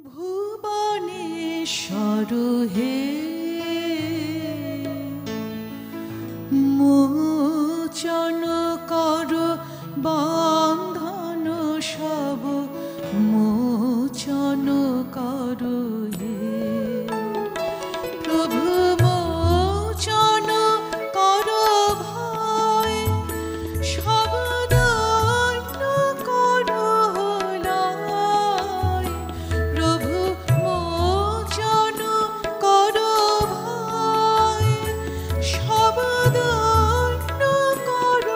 ভুবনেশ্বর হে মোচন কর বন্ধন সব মোচন কর হে প্রভু মোচন কর ভয় সব দৈন্য কর লয় প্রভু মোচন কর ভয় সব দৈন্য কর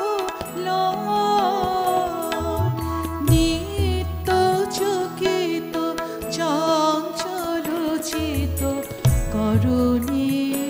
লয় নিত্য চকিত চঞ্চল চিত করুণী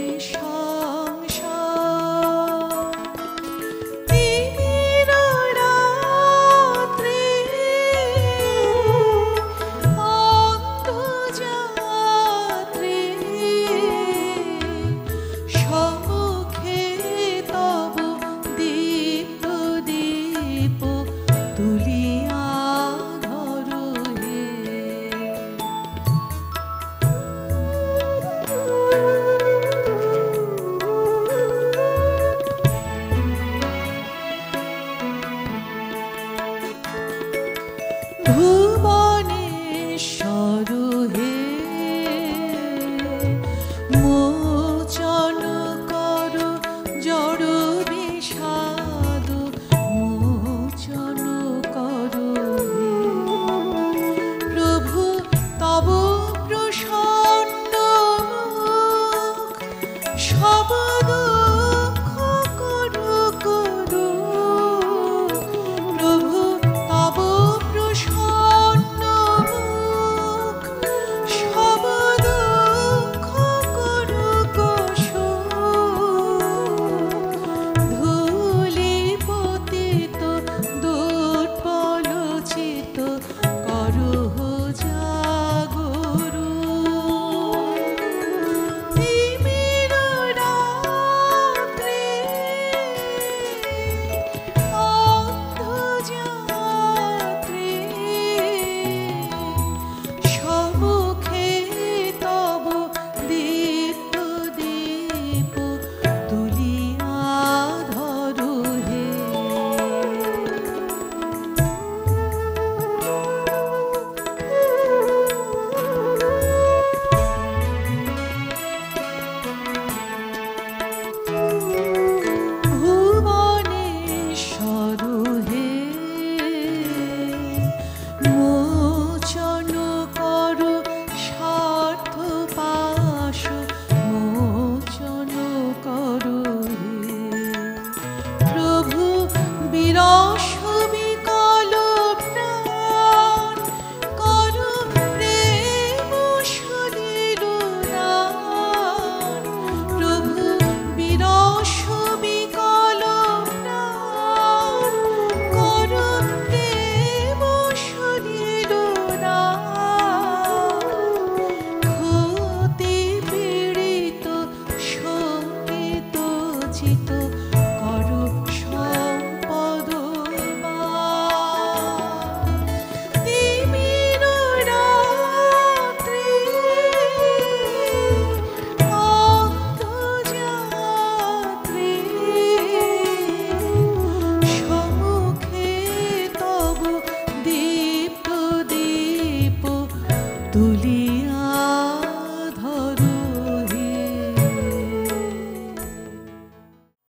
ভুবনেশ্বর হে মোচন কর জড় বিষাদ মোচন কর হে প্রভু তব প্রসন্ন মুখ সব দুঃখ করু করু প্রভু তব প্রসন্ন মুখ সব দুঃখ করু কশু ধূলি পতিত দুর্বল চিত করুহ জাগরু তিমির রাত্রি অন্ধযাত্রী সম্মুখে তব দীপ্ত দীপ তুলিয়া ধরু হে ভুবনেশ্বর হে মোচন কর স্বার্থ পাশ মোচন কর হে প্রভু বিরস বিকল প্রাণ কর প্রেম সলিল দান প্রভু বিরস বিকল প্রাণ কর প্রেম সলিল দান ক্ষতি পীড়িত শঙ্কিত চিত কর সম্পদ তিমির রাত্রি অন্ধযাত্রী সম্মুখে তব দীপ্ত দীপ তুলিয়া